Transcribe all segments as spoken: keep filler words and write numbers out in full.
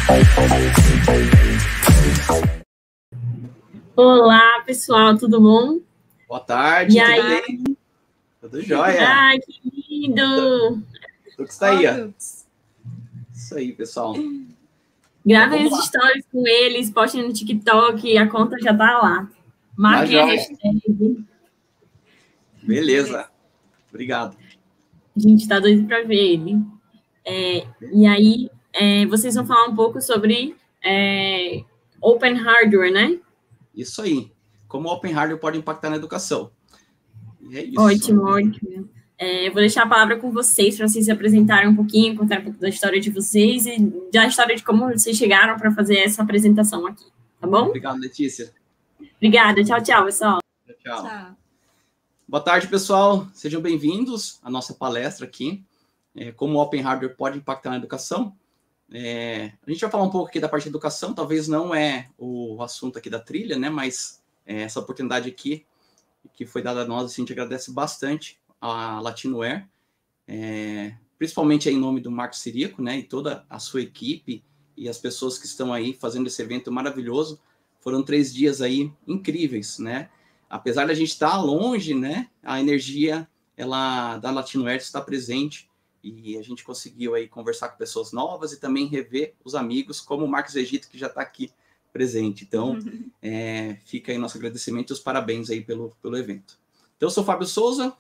Olá, pessoal, tudo bom? Boa tarde, E tudo aí? bem? Tudo jóia? Ai, que lindo! Tudo que está aí, ó. Isso aí, pessoal. Gravem Então, os stories com eles, postem no TikTok, a conta já tá lá. Marquem a jóia. hashtag. Beleza. Obrigado. A gente tá doido para ver ele. É, e aí, é, vocês vão falar um pouco sobre é, Open Hardware, né? Isso aí. Como o Open Hardware pode impactar na educação. E é isso. Ótimo, ótimo. É, eu vou deixar a palavra com vocês, para vocês se apresentarem um pouquinho, contar um pouco da história de vocês e da história de como vocês chegaram para fazer essa apresentação aqui, tá bom? Obrigado, Letícia. Obrigada. Tchau, tchau, pessoal. Tchau, tchau. Tchau. Boa tarde, pessoal. Sejam bem-vindos à nossa palestra aqui. É, como o Open Hardware pode impactar na educação. É, a gente vai falar um pouco aqui da parte de educação, talvez não é o assunto aqui da trilha, né? Mas é, essa oportunidade aqui que foi dada a nós, assim, a gente agradece bastante a Latinoware, é, principalmente aí em nome do Marcos Sirico, né? E toda a sua equipe e as pessoas que estão aí fazendo esse evento maravilhoso. Foram três dias aí incríveis, né? Apesar de a gente estar longe, né? A energia ela da Latinoware está presente. E a gente conseguiu aí conversar com pessoas novas e também rever os amigos, como o Marcos Egito, que já está aqui presente. Então, é, fica aí nosso agradecimento e os parabéns aí pelo, pelo evento. Então, eu sou o Fábio Souza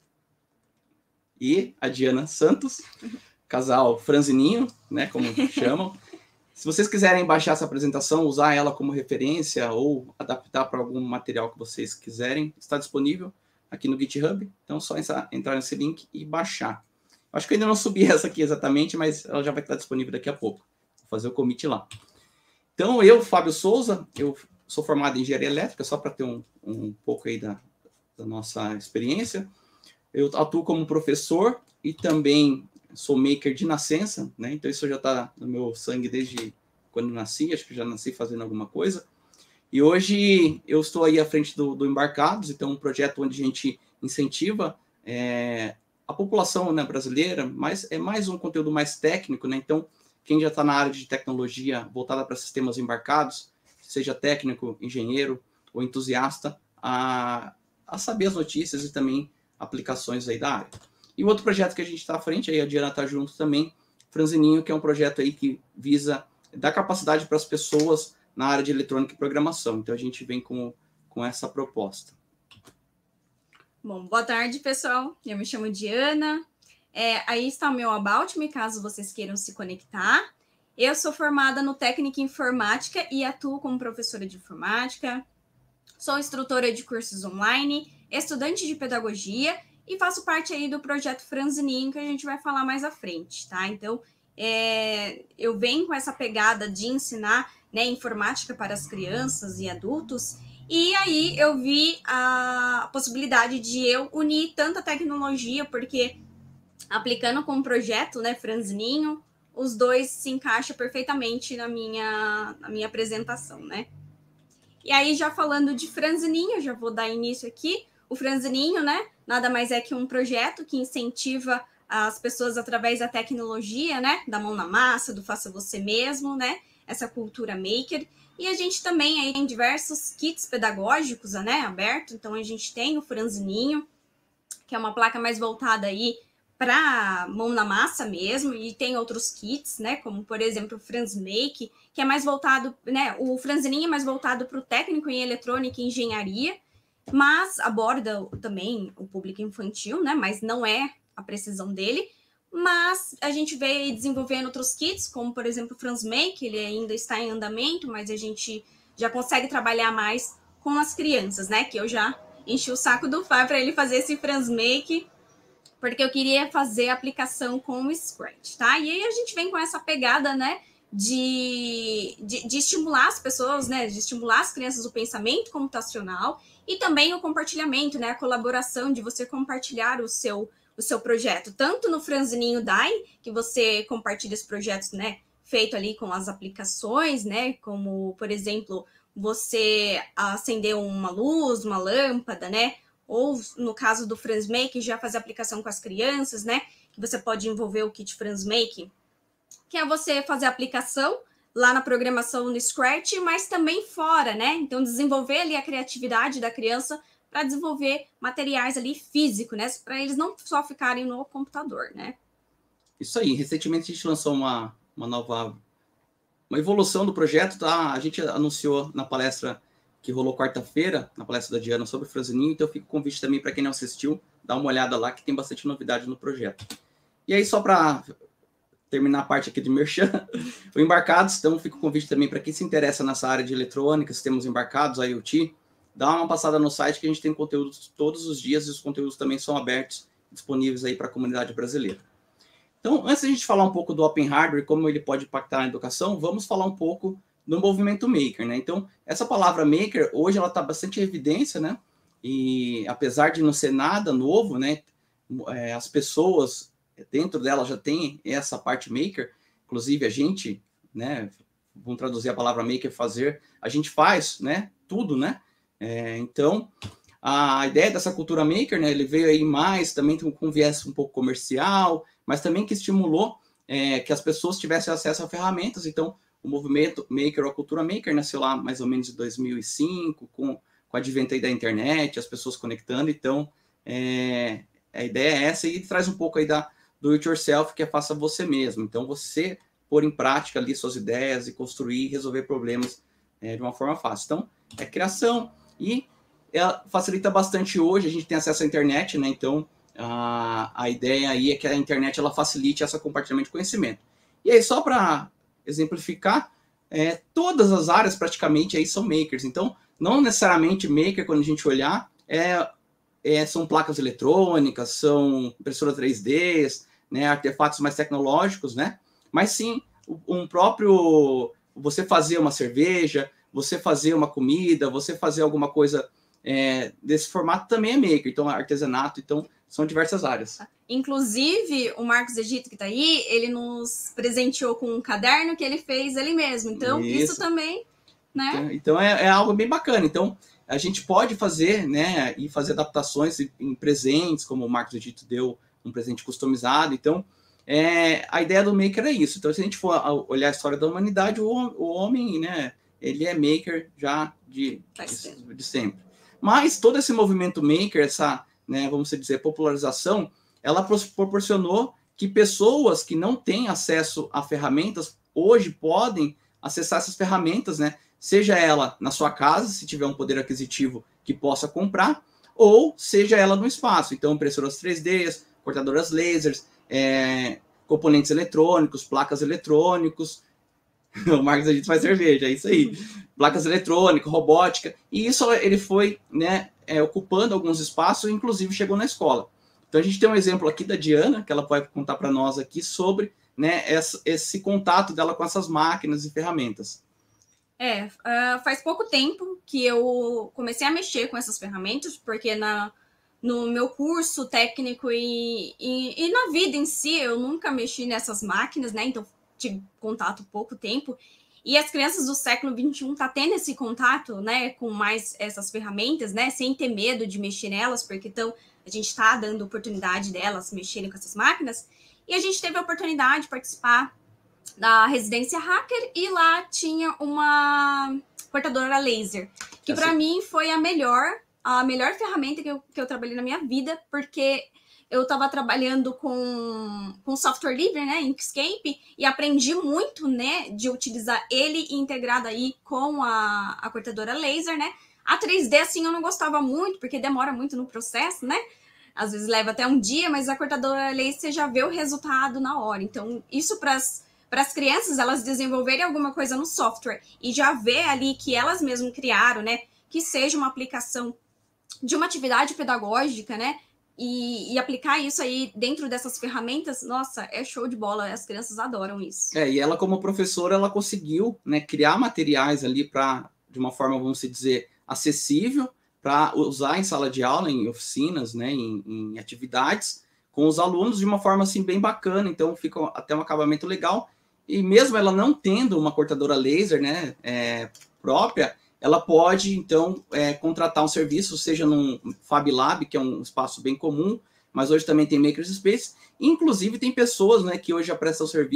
e a Diana Santos, casal franzininho, né, como chamam. Se vocês quiserem baixar essa apresentação, usar ela como referência ou adaptar para algum material que vocês quiserem, está disponível aqui no GitHub. Então, é só entrar nesse link e baixar. Acho que eu ainda não subi essa aqui exatamente, mas ela já vai estar disponível daqui a pouco. Vou fazer o commit lá. Então, eu, Fábio Souza, eu sou formado em engenharia elétrica, só para ter um, um pouco aí da, da nossa experiência. Eu atuo como professor e também sou maker de nascença, né? Então, isso já está no meu sangue desde quando eu nasci, acho que já nasci fazendo alguma coisa. E hoje eu estou aí à frente do, do Embarcados, então um projeto onde a gente incentiva é, a população, né, brasileira, mas é mais um conteúdo mais técnico, né? Então, quem já está na área de tecnologia voltada para sistemas embarcados, seja técnico, engenheiro ou entusiasta, a, a saber as notícias e também aplicações aí da área. E o outro projeto que a gente está à frente, aí a Diana está junto também, Franzininho, que é um projeto aí que visa dar capacidade para as pessoas na área de eletrônica e programação. Então, a gente vem com, com essa proposta. Bom, boa tarde, pessoal. Eu me chamo Diana. É, aí está o meu About Me, caso vocês queiram se conectar. Eu sou formada no Técnica em Informática e atuo como professora de informática. Sou instrutora de cursos online, estudante de pedagogia e faço parte aí do projeto Franzininho, que a gente vai falar mais à frente, tá? Então, é, eu venho com essa pegada de ensinar, né, informática para as crianças e adultos. E aí eu vi a possibilidade de eu unir tanta tecnologia, porque aplicando com o projeto, né, Franzininho, os dois se encaixam perfeitamente na minha, na minha apresentação, né? E aí, já falando de Franzininho, já vou dar início aqui. O Franzininho, né, nada mais é que um projeto que incentiva as pessoas através da tecnologia, né, da mão na massa, do faça você mesmo, né, essa cultura maker. E a gente também aí tem diversos kits pedagógicos, né, aberto. Então, a gente tem o Franzininho, que é uma placa mais voltada aí para mão na massa mesmo, e tem outros kits, né, como, por exemplo, o FranzMake, que é mais voltado, né, o Franzininho é mais voltado para o técnico em eletrônica e engenharia, mas aborda também o público infantil, né, mas não é a precisão dele. Mas a gente veio desenvolvendo outros kits, como, por exemplo, o FranzMake, ele ainda está em andamento, mas a gente já consegue trabalhar mais com as crianças, né, que eu já enchi o saco do Fábio para ele fazer esse FranzMake, porque eu queria fazer a aplicação com o Scratch, tá? E aí a gente vem com essa pegada, né, de, de, de estimular as pessoas, né, de estimular as crianças o pensamento computacional e também o compartilhamento, né, a colaboração de você compartilhar o seu, o seu projeto, tanto no Franzininho D A I, que você compartilha os projetos, né, feito ali com as aplicações, né, como, por exemplo, você acender uma luz, uma lâmpada, né, ou no caso do FranzMake, já fazer aplicação com as crianças, né? Que você pode envolver o kit FranzMake, que é você fazer a aplicação lá na programação no Scratch, mas também fora, né? Então, desenvolver ali a criatividade da criança para desenvolver materiais ali físicos, né? Para eles não só ficarem no computador, né? Isso aí. Recentemente a gente lançou uma, uma nova... uma evolução do projeto, tá? A gente anunciou na palestra que rolou quarta-feira, na palestra da Diana sobre franzininho, então fica o convite também para quem não assistiu, dá uma olhada lá que tem bastante novidade no projeto. E aí, só para terminar a parte aqui de merchan, o Embarcados, então fica o convite também para quem se interessa nessa área de eletrônica, sistemas embarcados, IoT, dá uma passada no site que a gente tem conteúdos todos os dias e os conteúdos também são abertos, disponíveis aí para a comunidade brasileira. Então, antes de a gente falar um pouco do Open Hardware e como ele pode impactar na educação, vamos falar um pouco do movimento Maker, né? Então, essa palavra Maker, hoje ela está bastante em evidência, né? E apesar de não ser nada novo, né? É, as pessoas dentro dela já tem essa parte Maker, inclusive a gente, né? Vamos traduzir a palavra Maker, fazer, a gente faz, né? Tudo, né? É, então, a ideia dessa cultura Maker, né? Ele veio aí mais também com um viés um pouco comercial, mas também que estimulou é, que as pessoas tivessem acesso a ferramentas. Então, o movimento Maker, ou a cultura Maker, nasceu lá mais ou menos em dois mil e cinco, com, com o advento aí da internet, as pessoas conectando. Então, é, a ideia é essa, e traz um pouco aí da do it yourself, que é faça você mesmo. Então, você pôr em prática ali suas ideias e construir e resolver problemas é, de uma forma fácil. Então, é criação e ela facilita bastante hoje, a gente tem acesso à internet, né? Então, a, a ideia aí é que a internet ela facilite esse compartilhamento de conhecimento. E aí, só para exemplificar, é, todas as áreas praticamente aí são makers. Então, não necessariamente maker, quando a gente olhar, é, é, são placas eletrônicas, são impressoras três D, né, artefatos mais tecnológicos, né? Mas sim, um próprio... você fazer uma cerveja, você fazer uma comida, você fazer alguma coisa é, desse formato também é maker. Então, artesanato, então, são diversas áreas. Inclusive, o Marcos Egito, que está aí, ele nos presenteou com um caderno que ele fez ele mesmo. Então, isso, isso também, né? Então, então é, é algo bem bacana. Então, a gente pode fazer, né, e fazer adaptações em presentes, como o Marcos Egito deu um presente customizado. Então, é, a ideia do maker é isso. Então, se a gente for olhar a história da humanidade, o, o homem, né, ele é maker já de, de, de sempre. Mas todo esse movimento maker, essa, né, vamos dizer, popularização, ela proporcionou que pessoas que não têm acesso a ferramentas hoje podem acessar essas ferramentas, né? Seja ela na sua casa, se tiver um poder aquisitivo que possa comprar, ou seja ela no espaço. Então, impressoras três D, cortadoras lasers, é, componentes eletrônicos, placas eletrônicos. O Marcos, a gente faz cerveja, é isso aí. Placas eletrônicas, robótica. E isso ele foi, né, é, ocupando alguns espaços, inclusive chegou na escola. Então, a gente tem um exemplo aqui da Diana, que ela pode contar para nós aqui sobre, né, essa, esse contato dela com essas máquinas e ferramentas. É, uh, faz pouco tempo que eu comecei a mexer com essas ferramentas, porque na, no meu curso técnico e, e, e na vida em si, eu nunca mexi nessas máquinas, né? Então, tive contato pouco tempo. E as crianças do século vinte e um tá tendo esse contato, né, com mais essas ferramentas, né, sem ter medo de mexer nelas, porque então a gente está dando oportunidade delas mexerem com essas máquinas. E a gente teve a oportunidade de participar da residência hacker e lá tinha uma cortadora laser, que para mim foi a melhor, a melhor ferramenta que eu, que eu trabalhei na minha vida, porque eu estava trabalhando com, com software livre, né, Inkscape, e aprendi muito, né, de utilizar ele integrado aí com a, a cortadora laser, né. A três D, assim, eu não gostava muito, porque demora muito no processo, né. Às vezes leva até um dia, mas a cortadora laser você já vê o resultado na hora. Então, isso para as crianças, elas desenvolverem alguma coisa no software e já ver ali que elas mesmas criaram, né, que seja uma aplicação de uma atividade pedagógica, né, E, e aplicar isso aí dentro dessas ferramentas, nossa, é show de bola, as crianças adoram isso. É, e ela como professora, ela conseguiu, né, criar materiais ali para, de uma forma, vamos dizer, acessível, para usar em sala de aula, em oficinas, né, em, em atividades, com os alunos de uma forma, assim, bem bacana, então fica até um acabamento legal, e mesmo ela não tendo uma cortadora laser, né, é, própria, ela pode, então, é, contratar um serviço, seja num Fab Lab, que é um espaço bem comum, mas hoje também tem Makerspace. Inclusive, tem pessoas, né, que hoje já prestam serviços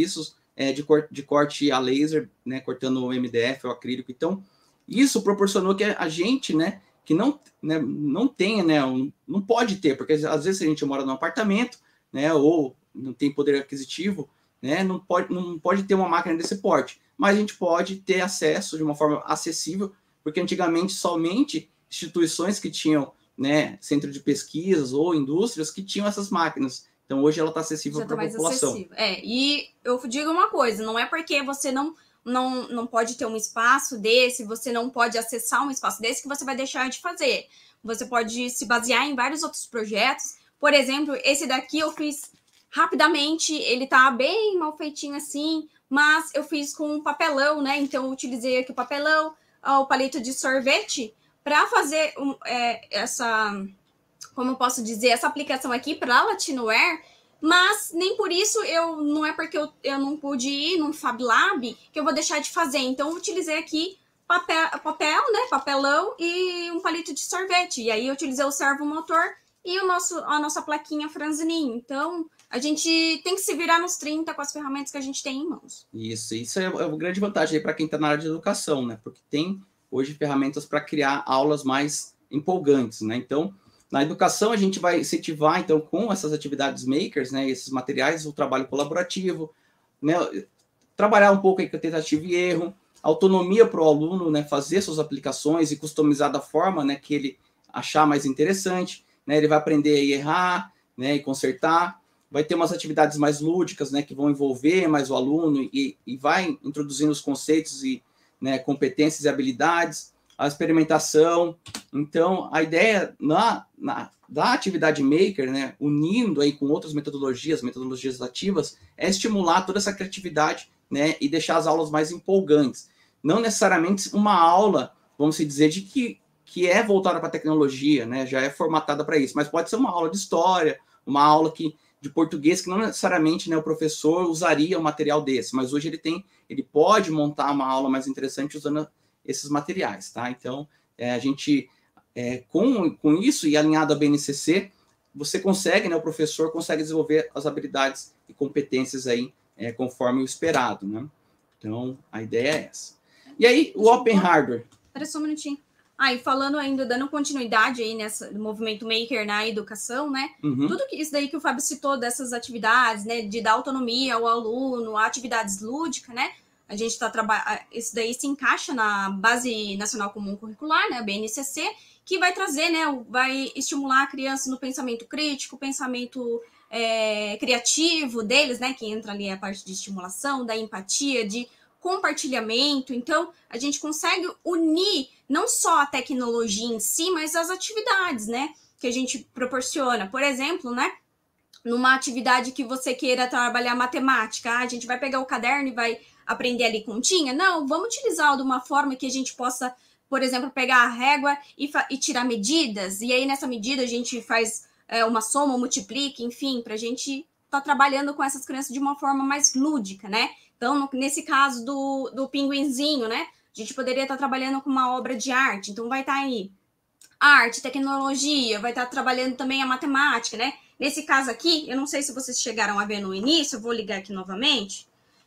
é, de, cor, de corte a laser, né, cortando o M D F ou acrílico. Então, isso proporcionou que a gente, né, que não, né, não tenha, né, um, não pode ter, porque às vezes a gente mora num apartamento, né, ou não tem poder aquisitivo, né, não pode, não pode ter uma máquina desse porte, mas a gente pode ter acesso de uma forma acessível, porque antigamente somente instituições que tinham, né, centro de pesquisas ou indústrias que tinham essas máquinas. Então hoje ela está acessível para a população. Acessível. É, e eu digo uma coisa, não é porque você não Não, não pode ter um espaço desse, você não pode acessar um espaço desse que você vai deixar de fazer. Você pode se basear em vários outros projetos. Por exemplo, esse daqui eu fiz rapidamente, ele tá bem mal feitinho assim, mas eu fiz com um papelão, né? Então eu utilizei aqui o papelão, o palito de sorvete, para fazer um, é, essa, como eu posso dizer, essa aplicação aqui para Latinoware. Mas nem por isso, eu não é porque eu, eu não pude ir num Fab Lab que eu vou deixar de fazer. Então, eu utilizei aqui papel, papel, né, papelão e um palito de sorvete. E aí, eu utilizei o servomotor e o nosso, a nossa plaquinha franzininho. Então, a gente tem que se virar nos trinta com as ferramentas que a gente tem em mãos. Isso, isso é uma grande vantagem para quem está na área de educação, né? Porque tem hoje ferramentas para criar aulas mais empolgantes, né? Então, na educação, a gente vai incentivar, então, com essas atividades makers, né, esses materiais, o trabalho colaborativo, né, trabalhar um pouco aí com a tentativa e erro, autonomia para o aluno, né, fazer suas aplicações e customizar da forma, né, que ele achar mais interessante, né, ele vai aprender a errar, né, e consertar, vai ter umas atividades mais lúdicas, né, que vão envolver mais o aluno e, e vai introduzindo os conceitos e, né, competências e habilidades, a experimentação. Então, a ideia na, na, da atividade maker, né, unindo aí com outras metodologias, metodologias ativas, é estimular toda essa criatividade, né, e deixar as aulas mais empolgantes. Não necessariamente uma aula, vamos dizer, de que, que é voltada para a tecnologia, né, já é formatada para isso, mas pode ser uma aula de história, uma aula que, de português, que não necessariamente, né, o professor usaria um material desse, mas hoje ele tem, ele pode montar uma aula mais interessante usando esses materiais, tá? Então, é, a gente, é, com, com isso e alinhado à B N C C, você consegue, né, o professor consegue desenvolver as habilidades e competências aí, é, conforme o esperado, né? Então, a ideia é essa. E aí, o Open Hardware. Espera só um minutinho. Ah, e falando ainda, dando continuidade aí nessa, no movimento maker na educação, né? Uhum. Tudo que, isso daí que o Fábio citou dessas atividades, né? De dar autonomia ao aluno, atividades lúdicas, né? A gente está trabalhando, isso daí se encaixa na Base Nacional Comum Curricular, né, B N C C, que vai trazer, né, vai estimular a criança no pensamento crítico, pensamento é, criativo deles, né, que entra ali a parte de estimulação, da empatia, de compartilhamento. Então, a gente consegue unir não só a tecnologia em si, mas as atividades, né, que a gente proporciona. Por exemplo, né, numa atividade que você queira trabalhar matemática, a gente vai pegar o caderno e vai aprender ali continha? Não, vamos utilizar de uma forma que a gente possa, por exemplo, pegar a régua e, e tirar medidas, e aí nessa medida a gente faz é, uma soma, multiplica, enfim, para a gente estar tá trabalhando com essas crianças de uma forma mais lúdica, né? Então, no, nesse caso do, do pinguinzinho, né? A gente poderia estar tá trabalhando com uma obra de arte, então vai estar tá aí arte, tecnologia, vai estar tá trabalhando também a matemática, né? Nesse caso aqui, eu não sei se vocês chegaram a ver no início, eu vou ligar aqui novamente,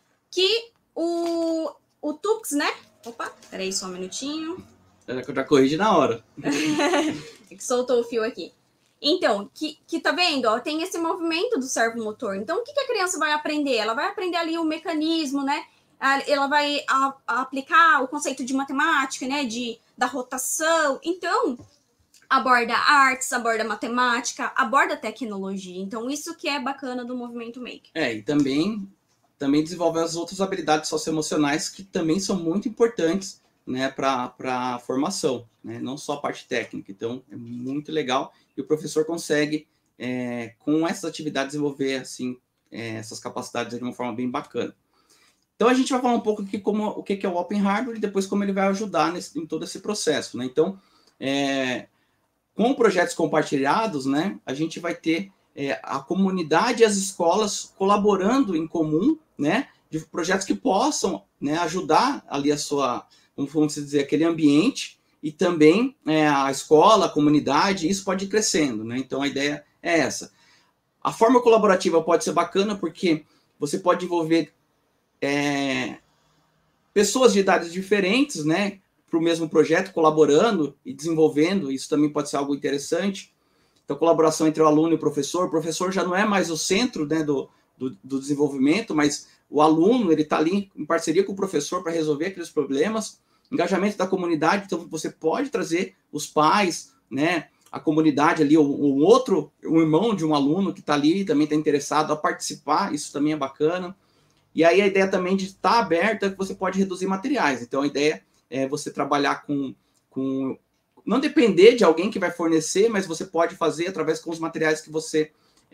que O, o Tux, né? Opa, peraí só um minutinho. Eu já corrigi na hora. É que soltou o fio aqui. Então, que, que tá vendo? Ó, tem esse movimento do servomotor. Então, o que, que a criança vai aprender? Ela vai aprender ali o mecanismo, né? Ela vai a, a aplicar o conceito de matemática, né? De, da rotação. Então, aborda artes, aborda matemática, aborda tecnologia. Então, isso que é bacana do movimento maker. É, e também... também desenvolve as outras habilidades socioemocionais que também são muito importantes, né, para a formação, né, não só a parte técnica. Então, é muito legal e o professor consegue, é, com essas atividades, desenvolver assim, é, essas capacidades de uma forma bem bacana. Então, a gente vai falar um pouco aqui como, o que é o Open Hardware e depois como ele vai ajudar nesse, em todo esse processo, né? Então, é, com projetos compartilhados, né, a gente vai ter é, a comunidade e as escolas colaborando em comum, né, de projetos que possam, né, ajudar ali a sua, vamos dizer, aquele ambiente e também é, a escola, a comunidade, isso pode ir crescendo, né? Então a ideia é essa. A forma colaborativa pode ser bacana porque você pode envolver é, pessoas de idades diferentes, né, para o mesmo projeto, colaborando e desenvolvendo, isso também pode ser algo interessante. Então, colaboração entre o aluno e o professor. O professor já não é mais o centro, né, do, do, do desenvolvimento, mas o aluno ele está ali em parceria com o professor para resolver aqueles problemas. Engajamento da comunidade, então você pode trazer os pais, né, a comunidade ali, um outro, um irmão de um aluno que está ali, também está interessado a participar, isso também é bacana. E aí a ideia também de estar aberta, que você pode reduzir materiais. Então a ideia é você trabalhar com, com... não depender de alguém que vai fornecer, mas você pode fazer através com os materiais que você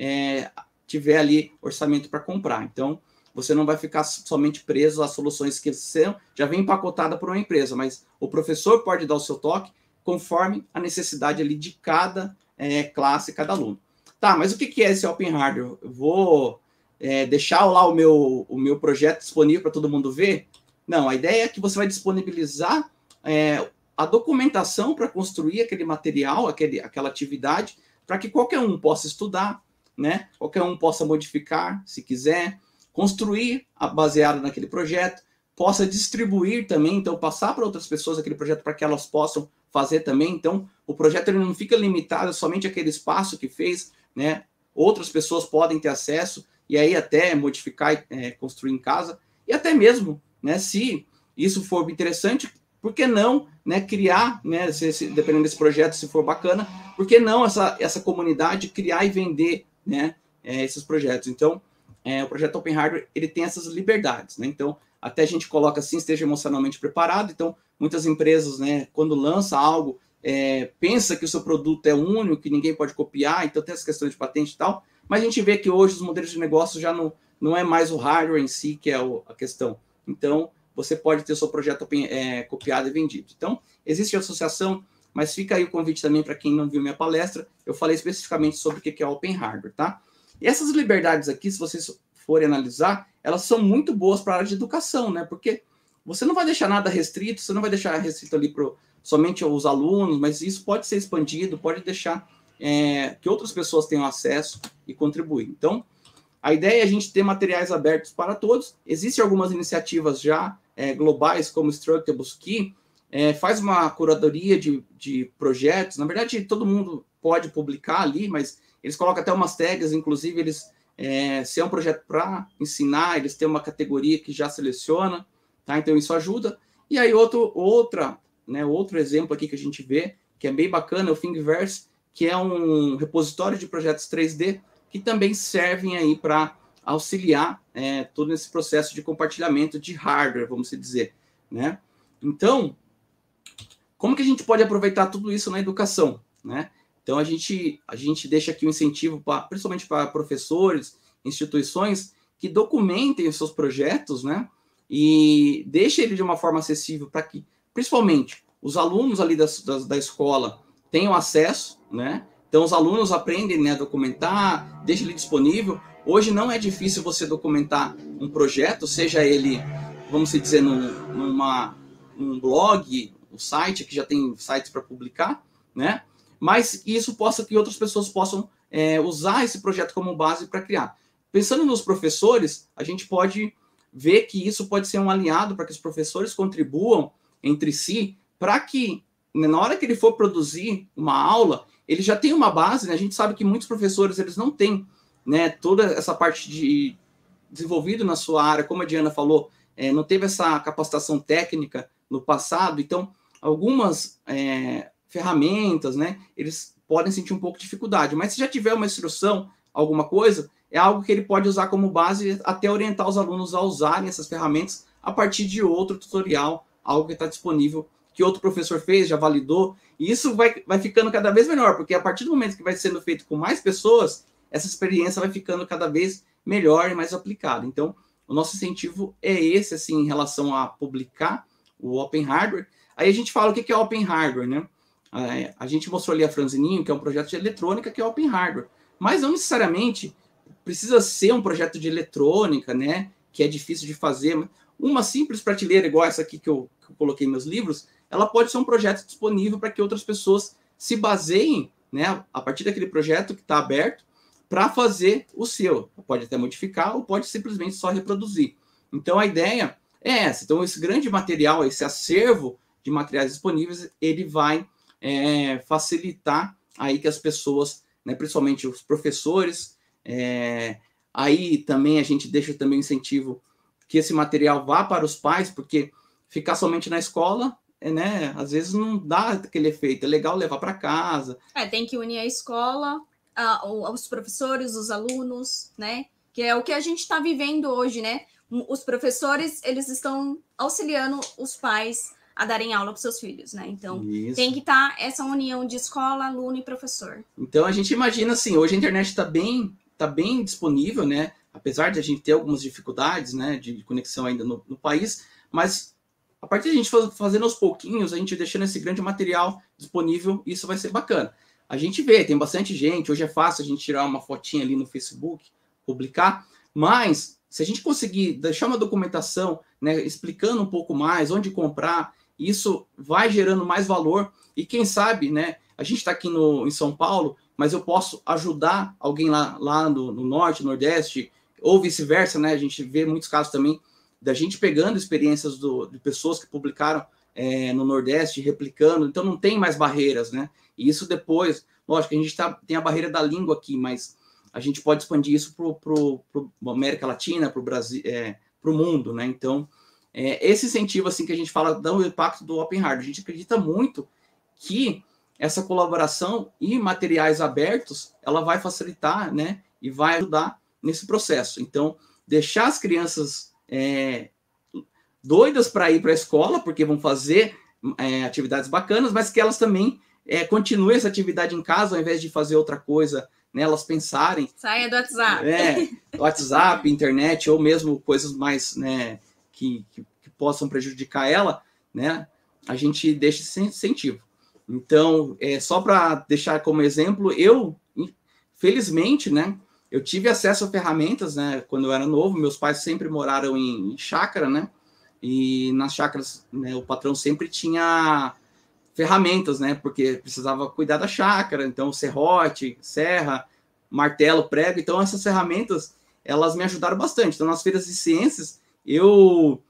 é, tiver ali orçamento para comprar. Então, você não vai ficar somente preso às soluções que são, já vem empacotada por uma empresa, mas o professor pode dar o seu toque conforme a necessidade ali de cada é, classe, cada aluno. Tá, mas o que é esse Open Hardware? Eu vou é, deixar lá o meu, o meu projeto disponível para todo mundo ver? Não, a ideia é que você vai disponibilizar é, a documentação para construir aquele material, aquele, aquela atividade, para que qualquer um possa estudar, né? Qualquer um possa modificar, se quiser, construir baseado naquele projeto, possa distribuir também, então passar para outras pessoas aquele projeto para que elas possam fazer também. Então, o projeto ele não fica limitado somente àquele espaço que fez, né? Outras pessoas podem ter acesso e aí até modificar, é, construir em casa, e até mesmo, né, se isso for interessante, por que não, né, criar, né, se, se, dependendo desse projeto, se for bacana, por que não essa, essa comunidade criar e vender, né, é, esses projetos? Então, é, o projeto Open Hardware, ele tem essas liberdades, né? Então, até a gente coloca assim, esteja emocionalmente preparado. Então, muitas empresas, né, quando lança algo, é, pensa que o seu produto é único, que ninguém pode copiar, então tem essa questão de patente e tal, mas a gente vê que hoje os modelos de negócio já não, não é mais o hardware em si que é o, a questão. Então, você pode ter o seu projeto open, é, copiado e vendido. Então, existe a associação, mas fica aí o convite também para quem não viu minha palestra, eu falei especificamente sobre o que é Open Hardware, tá? E essas liberdades aqui, se vocês forem analisar, elas são muito boas para a área de educação, né? Porque você não vai deixar nada restrito, você não vai deixar restrito ali para somente os alunos, mas isso pode ser expandido, pode deixar é, que outras pessoas tenham acesso e contribuir. Então, a ideia é a gente ter materiais abertos para todos. Existem algumas iniciativas já é, globais, como Structables, que é, faz uma curadoria de, de projetos. Na verdade, todo mundo pode publicar ali, mas eles colocam até umas tags, inclusive, eles, é, se é um projeto para ensinar, eles têm uma categoria que já seleciona, tá? Então isso ajuda. E aí outro, outra, né, outro exemplo aqui que a gente vê, que é bem bacana, é o Thingiverse, que é um repositório de projetos três D, que também servem aí para auxiliar é, todo esse processo de compartilhamento de hardware, vamos dizer, né? Então, como que a gente pode aproveitar tudo isso na educação, né? Então, a gente, a gente deixa aqui um incentivo, pra, principalmente para professores, instituições, que documentem os seus projetos, né? E deixem ele de uma forma acessível para que, principalmente, os alunos ali da, da, da escola tenham acesso, né? Então, os alunos aprendem, né, a documentar, deixa ele disponível. Hoje não é difícil você documentar um projeto, seja ele, vamos dizer, num, numa, num blog, um site, que já tem sites para publicar, né? Mas isso possa que outras pessoas possam é, usar esse projeto como base para criar. Pensando nos professores, a gente pode ver que isso pode ser um aliado para que os professores contribuam entre si, para que, na hora que ele for produzir uma aula, ele já tem uma base, né? A gente sabe que muitos professores eles não têm, né, toda essa parte de desenvolvido na sua área, como a Diana falou, é, não teve essa capacitação técnica no passado, então algumas é, ferramentas, né, eles podem sentir um pouco de dificuldade, mas se já tiver uma instrução, alguma coisa, é algo que ele pode usar como base até orientar os alunos a usarem essas ferramentas a partir de outro tutorial, algo que está disponível, que outro professor fez, já validou, e isso vai, vai ficando cada vez melhor, porque a partir do momento que vai sendo feito com mais pessoas, essa experiência vai ficando cada vez melhor e mais aplicada. Então, o nosso incentivo é esse, assim, em relação a publicar o Open Hardware. Aí a gente fala o que é Open Hardware, né? A gente mostrou ali a Franzininho, que é um projeto de eletrônica, que é Open Hardware. Mas não necessariamente precisa ser um projeto de eletrônica, né? Que é difícil de fazer. Uma simples prateleira, igual essa aqui que eu, que eu coloquei nos meus livros, ela pode ser um projeto disponível para que outras pessoas se baseiem, né? A partir daquele projeto que está aberto, para fazer o seu. Pode até modificar ou pode simplesmente só reproduzir. Então, a ideia é essa. Então, esse grande material, esse acervo de materiais disponíveis, ele vai é, facilitar aí que as pessoas, né, principalmente os professores, é, aí também a gente deixa também incentivo que esse material vá para os pais, porque ficar somente na escola, né, às vezes não dá aquele efeito. É legal levar para casa. É, tem que unir a escola, a, os professores, os alunos, né? Que é o que a gente está vivendo hoje, né? Os professores, eles estão auxiliando os pais a darem aula para seus filhos, né? Então, Isso. tem que estar tá essa união de escola, aluno e professor. Então, a gente imagina assim, hoje a internet está bem, tá bem disponível, né? Apesar de a gente ter algumas dificuldades, né, de conexão ainda no, no país, mas a partir de a gente fazendo aos pouquinhos, a gente deixando esse grande material disponível, isso vai ser bacana. A gente vê, tem bastante gente, hoje é fácil a gente tirar uma fotinha ali no Facebook, publicar, mas se a gente conseguir deixar uma documentação, né, explicando um pouco mais onde comprar, isso vai gerando mais valor, e quem sabe, né, a gente está aqui no, em São Paulo, mas eu posso ajudar alguém lá, lá no, no Norte, Nordeste, ou vice-versa, né? A gente vê muitos casos também da gente pegando experiências do, de pessoas que publicaram é, no Nordeste, replicando, então não tem mais barreiras, né? E isso depois, lógico, a gente tá, tem a barreira da língua aqui, mas a gente pode expandir isso para a América Latina, para o Brasil, é, para o mundo, né? Então, é, esse incentivo, assim, que a gente fala do impacto do Open Hard, a gente acredita muito que essa colaboração e materiais abertos, ela vai facilitar, né? E vai ajudar nesse processo. Então, deixar as crianças é, doidas para ir para a escola, porque vão fazer é, atividades bacanas, mas que elas também é, continuem essa atividade em casa, ao invés de fazer outra coisa, né, elas pensarem... Saia do WhatsApp. É, WhatsApp, internet, ou mesmo coisas mais, né, que, que, que possam prejudicar ela, né, a gente deixa esse incentivo. Então, é, só para deixar como exemplo, eu, felizmente, né, eu tive acesso a ferramentas, né, quando eu era novo. Meus pais sempre moraram em, em chácara, né, e nas chácaras, né, o patrão sempre tinha ferramentas, né, porque precisava cuidar da chácara, então serrote, serra, martelo, prego, então essas ferramentas, elas me ajudaram bastante. Então, nas feiras de ciências, eu,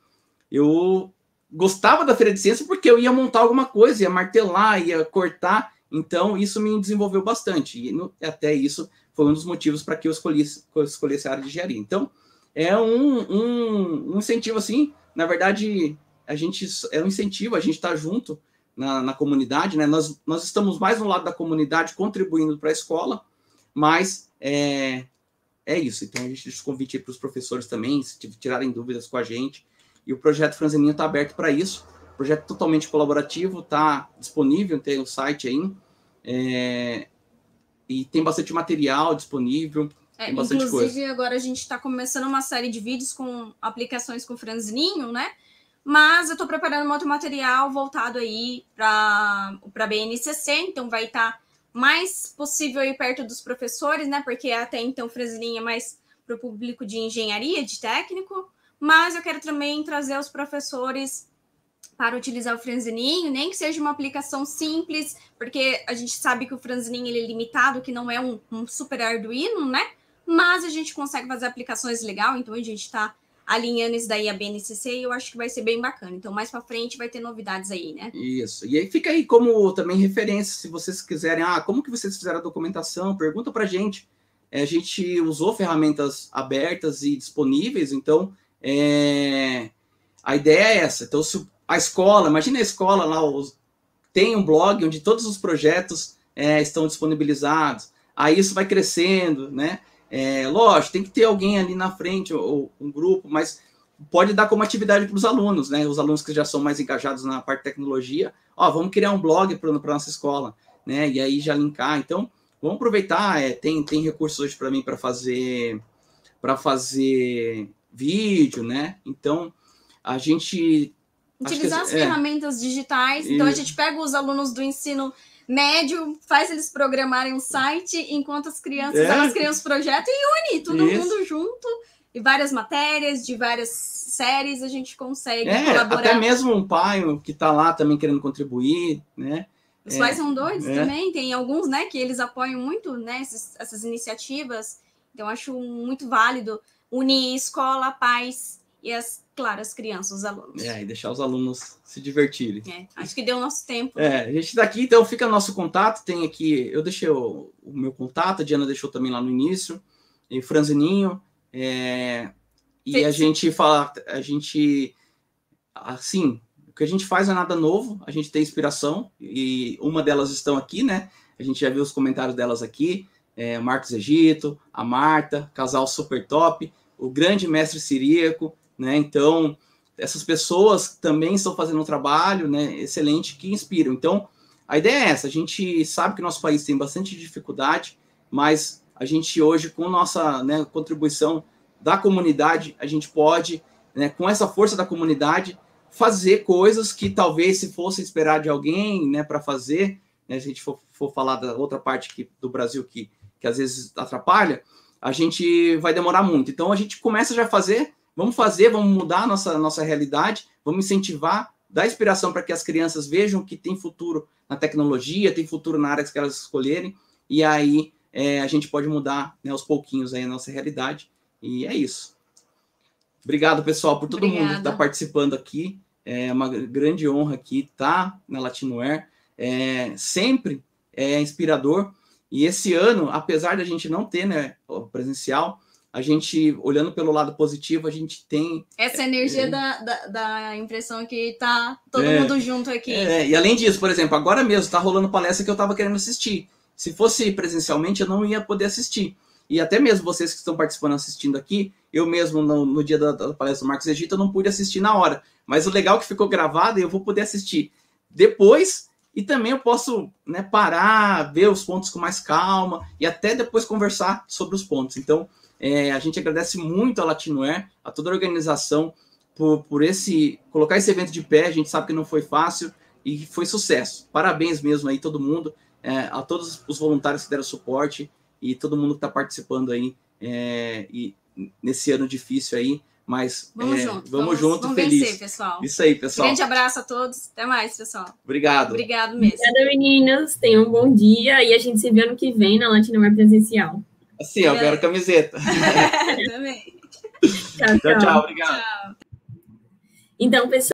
eu gostava da feira de ciências porque eu ia montar alguma coisa, ia martelar, ia cortar, então isso me desenvolveu bastante, e no, até isso foi um dos motivos para que eu escolhesse, eu escolhesse a área de engenharia. Então, é um, um, um incentivo, assim, na verdade, a gente, é um incentivo, a gente está junto na, na comunidade, né? Nós, nós estamos mais no lado da comunidade, contribuindo para a escola, mas é, é isso. Então, a gente deixa o convite para os professores também, se tirarem dúvidas com a gente, e o projeto Franzininho está aberto para isso, projeto totalmente colaborativo, está disponível, tem o site aí, é, e tem bastante material disponível, é, tem bastante inclusive, coisa. Agora a gente está começando uma série de vídeos com aplicações com Franzininho, né? Mas eu estou preparando um outro material voltado aí para a B N C C, então vai estar tá mais possível aí perto dos professores, né? Porque até então o Franzininho é mais para o público de engenharia, de técnico, mas eu quero também trazer os professores para utilizar o Franzininho, nem que seja uma aplicação simples, porque a gente sabe que o Franzininho ele é limitado, que não é um, um super Arduino, né? Mas a gente consegue fazer aplicações legais, então a gente está alinhando isso daí a B N C C e eu acho que vai ser bem bacana. Então, mais para frente vai ter novidades aí, né? Isso. E aí fica aí como também referência, se vocês quiserem, ah, como que vocês fizeram a documentação? Pergunta para a gente. É, a gente usou ferramentas abertas e disponíveis, então é, a ideia é essa. Então, se a escola, imagina a escola lá, os, tem um blog onde todos os projetos é, estão disponibilizados, aí isso vai crescendo, né? É, lógico, tem que ter alguém ali na frente, ou, ou um grupo, mas pode dar como atividade para os alunos, né? Os alunos que já são mais engajados na parte de tecnologia, ó, vamos criar um blog para a nossa escola, né? E aí já linkar. Então, vamos aproveitar, é, tem, tem recursos hoje para mim para fazer, para fazer vídeo, né? Então, a gente... Utilizar as é, ferramentas digitais. Então, e... a gente pega os alunos do ensino médio, faz eles programarem um site, enquanto as crianças, é. elas criam os projetos e une todo Isso. mundo junto. E várias matérias, de várias séries, a gente consegue é, colaborar. Até mesmo um pai que está lá também querendo contribuir, né? Os é, pais são doidos é. também. Tem alguns, né, que eles apoiam muito, né, essas, essas iniciativas. Então, acho muito válido unir escola, pais e, as, claro, as crianças, os alunos. É, e deixar os alunos se divertirem. É, acho que deu o nosso tempo. É, a gente está aqui, então fica nosso contato, tem aqui, eu deixei o, o meu contato, a Diana deixou também lá no início, e Franzininho, é, e sim, a sim. gente fala, a gente, assim, o que a gente faz não é nada novo, a gente tem inspiração, e uma delas estão aqui, né, a gente já viu os comentários delas aqui, é, Marcos Egito, a Marta, casal super top, o grande mestre Ciríaco, né, então, essas pessoas também estão fazendo um trabalho, né, excelente, que inspiram. Então, a ideia é essa, a gente sabe que nosso país tem bastante dificuldade, mas a gente hoje, com nossa, né, contribuição da comunidade, a gente pode, né, com essa força da comunidade, fazer coisas que talvez se fosse esperar de alguém, né, para fazer, né, se a gente for, for falar da outra parte que, do Brasil que, que às vezes atrapalha, a gente vai demorar muito. Então, a gente começa já a fazer, vamos fazer, vamos mudar a nossa, nossa realidade, vamos incentivar, dar inspiração para que as crianças vejam que tem futuro na tecnologia, tem futuro na área que elas escolherem, e aí é, a gente pode mudar, né, aos pouquinhos aí a nossa realidade, e é isso. Obrigado, pessoal, por todo Obrigada. mundo que está participando aqui, é uma grande honra aqui estar na Latinoware, é, sempre é inspirador, e esse ano, apesar de a gente não ter, né, presencial, a gente, olhando pelo lado positivo, a gente tem... Essa energia é, da, da, da impressão que tá todo é, mundo junto aqui. É, e além disso, por exemplo, agora mesmo está rolando palestra que eu estava querendo assistir. Se fosse presencialmente, eu não ia poder assistir. E até mesmo vocês que estão participando, assistindo aqui, eu mesmo, no, no dia da, da palestra do Marcos Egito, eu não pude assistir na hora. Mas o legal é que ficou gravado e eu vou poder assistir depois... E também eu posso, né, parar, ver os pontos com mais calma e até depois conversar sobre os pontos. Então, é, a gente agradece muito a Latinoware, a toda a organização, por, por esse, colocar esse evento de pé. A gente sabe que não foi fácil e foi sucesso. Parabéns mesmo aí todo mundo, é, a todos os voluntários que deram suporte e todo mundo que está participando aí é, e nesse ano difícil aí. Mas vamos é, junto, vamos, vamos junto, vamos feliz. vencer, pessoal. Isso aí, pessoal. Grande abraço a todos. Até mais, pessoal. Obrigado. Obrigado mesmo. Obrigada, meninas. Tenham um bom dia e a gente se vê ano que vem na Latinoware presencial. Assim, eu quero camiseta. Também. Tchau, tchau. Tchau, tchau. Obrigado. Tchau. Então, pessoal.